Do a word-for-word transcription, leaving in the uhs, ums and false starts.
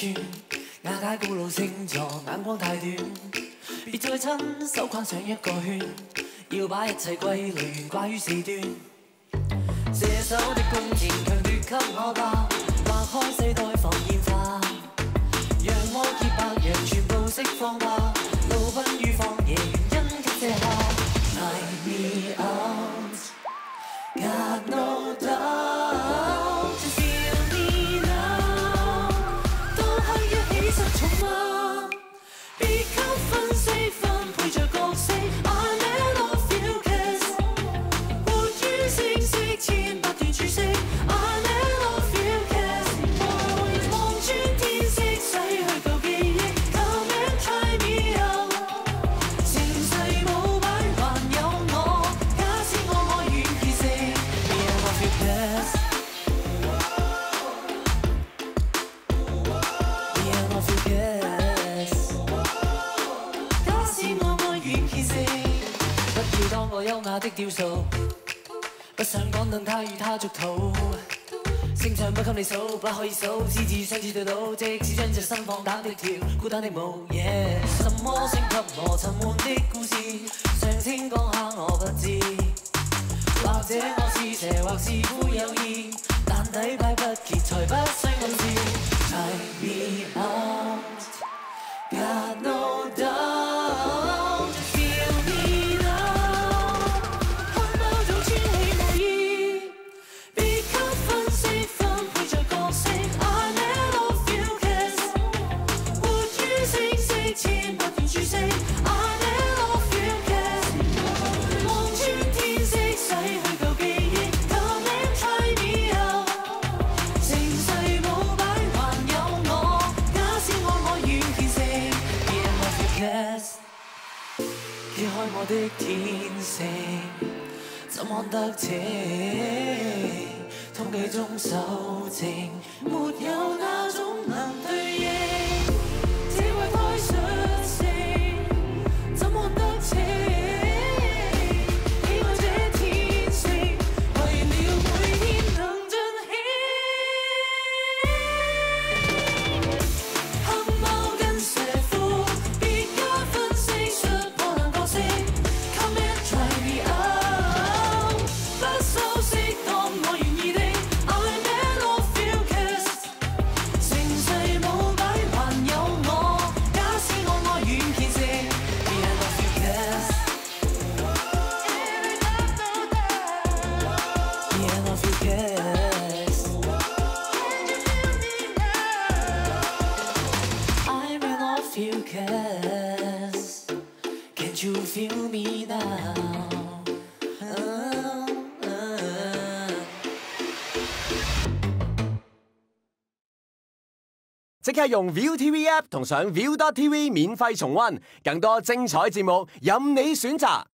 穿，瓦解古老星座，眼光太短，別再親手框上一個圈，要把一切歸類掛於四端。射手的弓箭強奪給我吧，劃開世代放煙花，讓我潔白羊全部釋放吧，路奔於荒野原因給這下。Light me out, got no doubt, just feel me now。當黑夜起失重嗎？別給分析分配着角色 ，I never feel kiss， 活於聲色千百段注釋 ，I never feel kiss， 望穿天色洗去舊記憶 ，Come and try me out， 情緒舞擺還有我，假使我愛遠其實 ，Me I never feel kiss，Me I never feel kiss， 假使我愛遠其實，不要當我優雅的雕塑。不想講等他與他逐途，聲唱不給你數，不可以數，獅子相似對倒，即使將隻心放膽的跳，孤單的舞，yeah。什麼升級我沉悶的故事，上天講下我不知，或者我是邪，或是富有意，但底牌不揭才不需暗示。Light me out, got no doubt, feel me now。看爆早穿起毛衣，別給分析分配着角色 ，I never feel kiss， 活於聲色千百段注釋 ，I never feel kiss， 望穿天色洗去舊記憶 ，Come and try me out， 情緒舞擺還有我，假使我愛遠其實 ，Me I never feel kiss， 揭開我的天性，怎看得清？統計中修正，沒有那種能對應。這位胎出聲，怎看得清？喜愛這天性，為了每天能盡興。黑貓跟蛇夫，別加分析出破爛角色 ，Come and try me out， 不修飾當我願意的 ，I never feel kiss， 情緒舞擺還有我，假使我愛遠其實 ，Me I never feel kiss，Me I never feel kiss，I may not feel kiss。Can't you feel me now？ 啊啊即刻用 ViuTV App 同上 Viu dot T V 免費重溫，更多精彩節目任你選擇。